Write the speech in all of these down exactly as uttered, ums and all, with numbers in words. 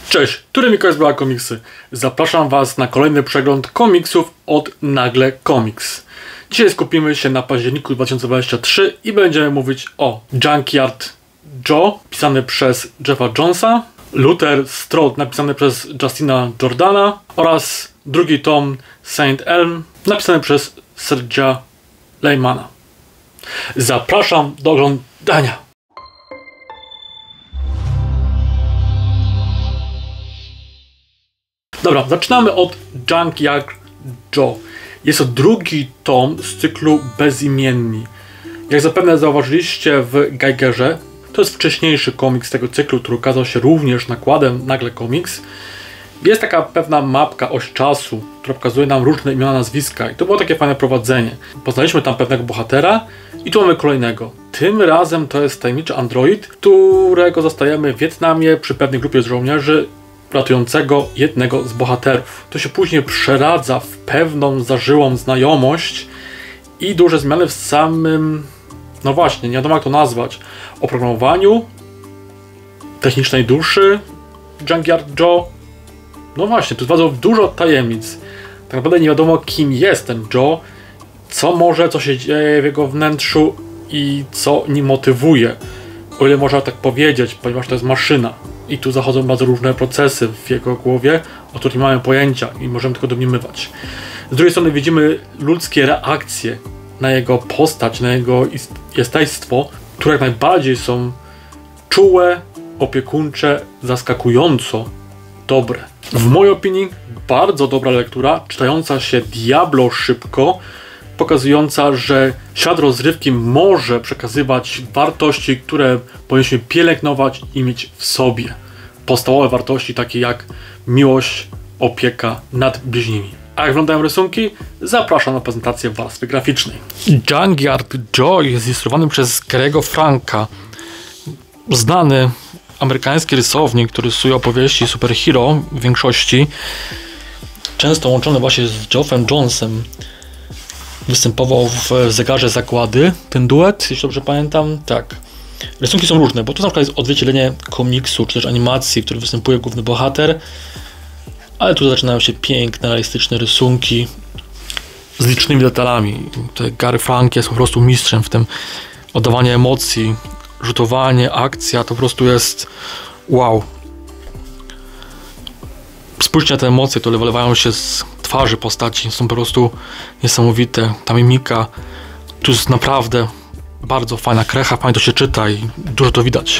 Cześć, tu Mikołaj z Bla Komiksy. Zapraszam Was na kolejny przegląd komiksów od Nagle Comics. Dzisiaj skupimy się na październiku dwa tysiące dwudziestym trzecim i będziemy mówić o Junkyard Joe, pisany przez Jeffa Jonesa, Luther Strode, napisany przez Justina Jordana oraz drugi tom Saint Elm, napisany przez Serge'a Leymana. Zapraszam do oglądania. Dobra, zaczynamy od Junkyard Joe. Jest to drugi tom z cyklu Bezimienni. Jak zapewne zauważyliście w Geigerze, to jest wcześniejszy komiks tego cyklu, który ukazał się również nakładem Nagle Comics. Jest taka pewna mapka, oś czasu, która pokazuje nam różne imiona, nazwiska i to było takie fajne prowadzenie. Poznaliśmy tam pewnego bohatera i tu mamy kolejnego. Tym razem to jest tajemniczy android, którego zostajemy w Wietnamie przy pewnej grupie żołnierzy ratującego jednego z bohaterów. To się później przeradza w pewną zażyłą znajomość i duże zmiany w samym, no właśnie, nie wiadomo jak to nazwać, oprogramowaniu, technicznej duszy Junkyard Joe. No właśnie, tu jest bardzo dużo tajemnic. Tak naprawdę nie wiadomo kim jest ten Joe, co może, co się dzieje w jego wnętrzu i co nim motywuje. O ile można tak powiedzieć, ponieważ to jest maszyna. I tu zachodzą bardzo różne procesy w jego głowie, o których nie mamy pojęcia i możemy tylko domniemywać. Z drugiej strony widzimy ludzkie reakcje na jego postać, na jego jestestwo, które jak najbardziej są czułe, opiekuńcze, zaskakująco dobre. W mojej opinii bardzo dobra lektura, czytająca się diablo szybko, pokazująca, że świat rozrywki może przekazywać wartości, które powinniśmy pielęgnować i mieć w sobie. Podstawowe wartości takie jak miłość, opieka nad bliźnimi. A jak wyglądają rysunki? Zapraszam na prezentację w warstwie graficznej. Junkyard Joe jest zilustrowany przez Gary'ego Franka. Znany amerykański rysownik, który rysuje opowieści superhero w większości. Często łączony właśnie z Geoffem Jonesem. Występował w Zegarze Zagłady, ten duet, jeśli dobrze pamiętam, tak. Rysunki są różne, bo to na przykład jest odzwierciedlenie komiksu, czy też animacji, w której występuje główny bohater, ale tu zaczynają się piękne, realistyczne rysunki z licznymi detalami. Tutaj Gary Frank jest po prostu mistrzem w tym oddawanie emocji, rzutowanie, akcja, to po prostu jest wow. Spójrzcie na te emocje, które wylewają się z twarzy postaci, są po prostu niesamowite. Ta mimika, tu jest naprawdę bardzo fajna krecha, fajnie to się czyta i dużo to widać.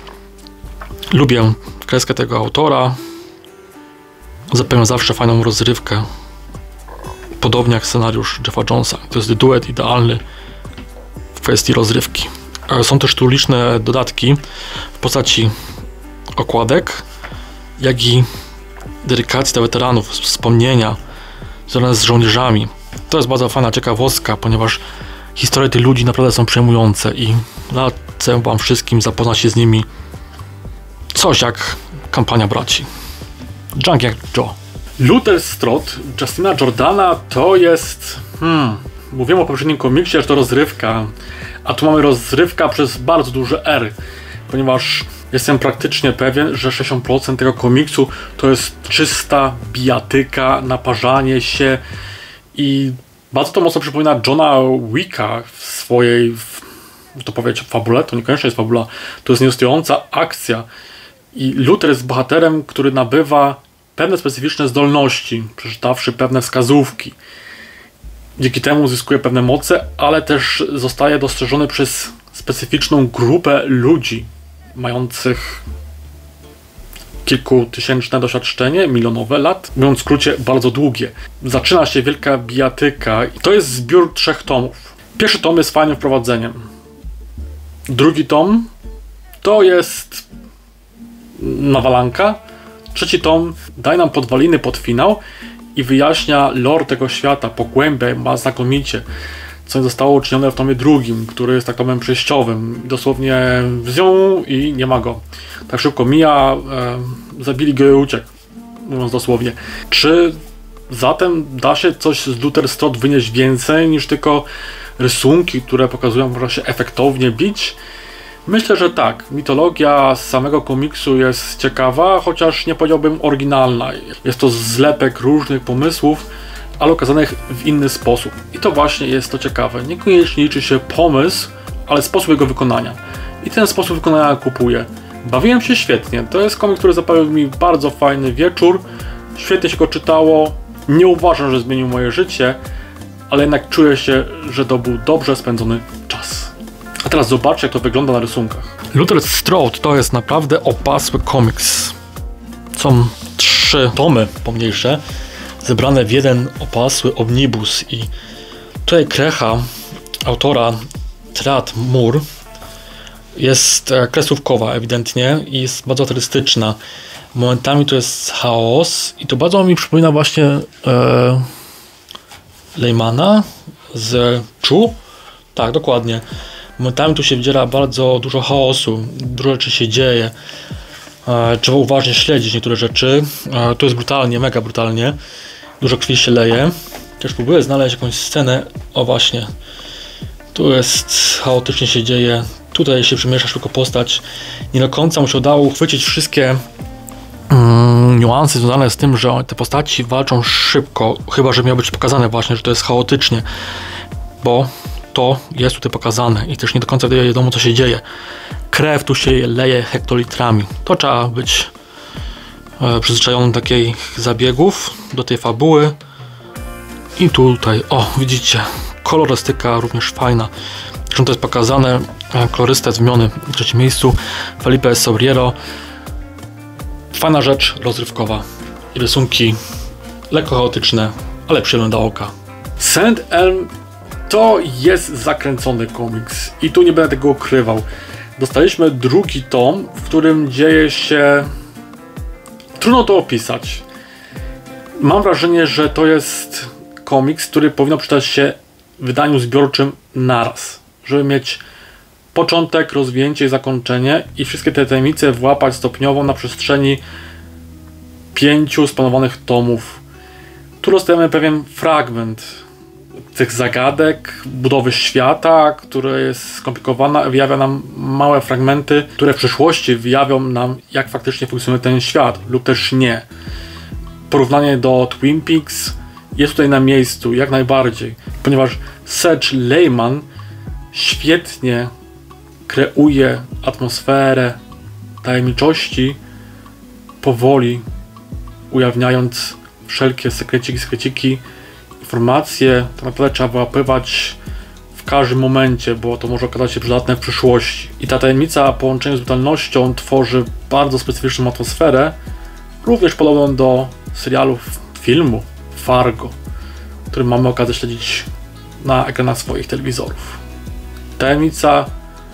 Lubię kreskę tego autora, zapewnia zawsze fajną rozrywkę, podobnie jak scenariusz Jeffa Jonesa. To jest duet idealny w kwestii rozrywki. Są też tu liczne dodatki w postaci okładek, jak i dedykacji dla weteranów, wspomnienia związane z żołnierzami. To jest bardzo fajna ciekawostka, ponieważ historie tych ludzi naprawdę są przejmujące i radzę wam wszystkim zapoznać się z nimi. Coś jak kampania braci. Junkyard Joe. Luther Strode Justina Jordana to jest... Hmm, mówiłem o poprzednim komiksie, że to rozrywka, a tu mamy rozrywka przez bardzo duże R, ponieważ jestem praktycznie pewien, że sześćdziesiąt procent tego komiksu to jest czysta bijatyka, naparzanie się i bardzo to mocno przypomina Johna Wicka w swojej, to powiedzieć, fabule, to niekoniecznie jest fabula, to jest nieustająca akcja i Luther jest bohaterem, który nabywa pewne specyficzne zdolności, przeczytawszy pewne wskazówki. Dzięki temu zyskuje pewne moce, ale też zostaje dostrzeżony przez specyficzną grupę ludzi, mających kilkutysięczne doświadczenie, milionowe lat, mówiąc w skrócie bardzo długie. Zaczyna się wielka bijatyka i to jest zbiór trzech tomów. Pierwszy tom jest fajnym wprowadzeniem. Drugi tom to jest nawalanka. Trzeci tom daje nam podwaliny pod finał i wyjaśnia lore tego świata, pogłębia ma znakomicie, co zostało uczynione w tomie drugim, który jest tak tomem przejściowym. Dosłownie wziął i nie ma go. Tak szybko mija, e, zabili go i uciekł, mówiąc dosłownie. Czy zatem da się coś z Luther Strode wynieść więcej niż tylko rysunki, które pokazują, że można się efektownie bić? Myślę, że tak. Mitologia z samego komiksu jest ciekawa, chociaż nie powiedziałbym oryginalna. Jest to zlepek różnych pomysłów, ale okazanych w inny sposób. I to właśnie jest to ciekawe. Niekoniecznie liczy się pomysł, ale sposób jego wykonania. I ten sposób wykonania kupuję. Bawiłem się świetnie. To jest komiks, który zapewnił mi bardzo fajny wieczór. Świetnie się go czytało. Nie uważam, że zmienił moje życie, ale jednak czuję się, że to był dobrze spędzony czas. A teraz zobaczcie, jak to wygląda na rysunkach. Luther Strode to jest naprawdę opasły komiks. Są trzy tomy pomniejsze, zebrane w jeden opasły omnibus i tutaj krecha autora Trad Moore jest kresówkowa ewidentnie i jest bardzo artystyczna. Momentami to jest chaos i to bardzo mi przypomina właśnie e, Leymana z Chu. Tak, dokładnie. Momentami tu się wdziera bardzo dużo chaosu, dużo rzeczy się dzieje. E, trzeba uważnie śledzić niektóre rzeczy. E, to jest brutalnie, mega brutalnie. Dużo krwi się leje. Też próbuję znaleźć jakąś scenę. O właśnie. Tu jest, chaotycznie się dzieje. Tutaj się przemiesza szybko postać. Nie do końca mu się udało uchwycić wszystkie mm, niuanse związane z tym, że te postaci walczą szybko. Chyba że miało być pokazane właśnie, że to jest chaotycznie. Bo to jest tutaj pokazane i też nie do końca wiadomo, co się dzieje. Krew tu się leje hektolitrami. To trzeba być e, przyzwyczajonym do takich zabiegów, do tej fabuły. I tutaj, o widzicie, kolorystyka również fajna. Zresztą to jest pokazane, e, kolorysta jest wymieniony w trzecim miejscu, Felipe Sobriero. Fajna rzecz, rozrywkowa. I rysunki lekko chaotyczne, ale przyjemne do oka. Saint Elm to jest zakręcony komiks i tu nie będę tego ukrywał. Dostaliśmy drugi tom, w którym dzieje się... Trudno to opisać. Mam wrażenie, że to jest komiks, który powinno przeczytać się w wydaniu zbiorczym naraz. Żeby mieć początek, rozwinięcie i zakończenie i wszystkie te tajemnice włapać stopniowo na przestrzeni pięciu splanowanych tomów. Tu dostajemy pewien fragment tych zagadek, budowy świata, która jest skomplikowana, wyjawia nam małe fragmenty, które w przyszłości wyjawią nam, jak faktycznie funkcjonuje ten świat, lub też nie. Porównanie do Twin Peaks jest tutaj na miejscu, jak najbardziej, ponieważ Serge Lehman świetnie kreuje atmosferę tajemniczości, powoli ujawniając wszelkie sekreciki, sekreciki, informacje, tak naprawdę trzeba wyłapywać w każdym momencie, bo to może okazać się przydatne w przyszłości. I ta tajemnica w połączeniu z brutalnością tworzy bardzo specyficzną atmosferę, również podobną do serialu, filmu Fargo, który mamy okazję śledzić na ekranach swoich telewizorów. Tajemnica,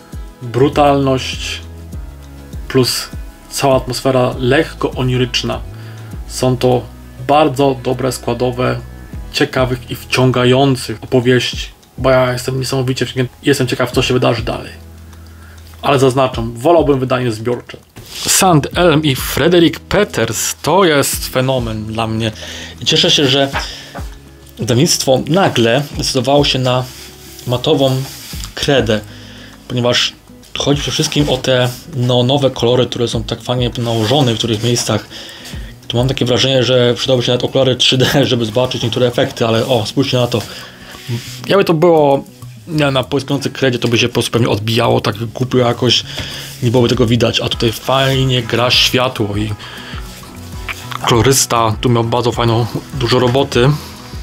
brutalność plus cała atmosfera lekko oniryczna. Są to bardzo dobre składowe ciekawych i wciągających opowieści, bo ja jestem niesamowicie jestem ciekaw, co się wydarzy dalej. Ale zaznaczam, wolałbym wydanie zbiorcze. Saint Elm i Frederick Peters to jest fenomen dla mnie. I cieszę się, że wydawnictwo nagle zdecydowało się na matową kredę, ponieważ chodzi przede wszystkim o te neonowe kolory, które są tak fajnie nałożone w których miejscach. Tu mam takie wrażenie, że przydałoby się nawet okulary trzy D, żeby zobaczyć niektóre efekty, ale o, spójrzcie na to. Jakby to było nie, na połyskującej kredzie, to by się po prostu pewnie odbijało tak głupio jakoś, nie byłoby tego widać, a tutaj fajnie gra światło i kolorysta tu miał bardzo fajną, dużo roboty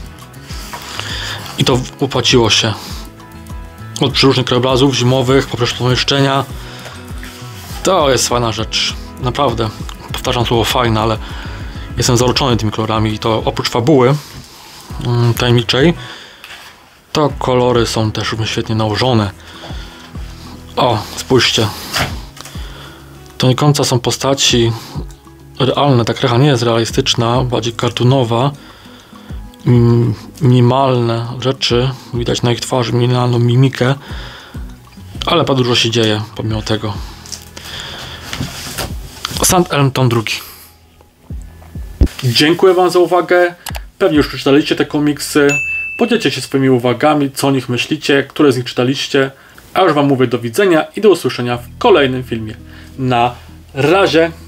i to opłaciło się. Od przeróżnych krajobrazów zimowych, poprzez pomieszczenia. To jest fajna rzecz, naprawdę. Powtarzam słowo fajne, ale jestem zaruczony tymi kolorami i to oprócz fabuły mm, tajemniczej, to kolory są też świetnie nałożone. O, spójrzcie. To nie końca są postaci realne, ta krecha nie jest realistyczna, bardziej cartoonowa. Minimalne rzeczy, widać na ich twarzy minimalną mimikę, ale bardzo dużo się dzieje pomimo tego. Saint Elm tom drugi. Dziękuję wam za uwagę. Pewnie już przeczytaliście te komiksy. Podzielcie się swoimi uwagami, co o nich myślicie, które z nich czytaliście. A już wam mówię do widzenia i do usłyszenia w kolejnym filmie. Na razie!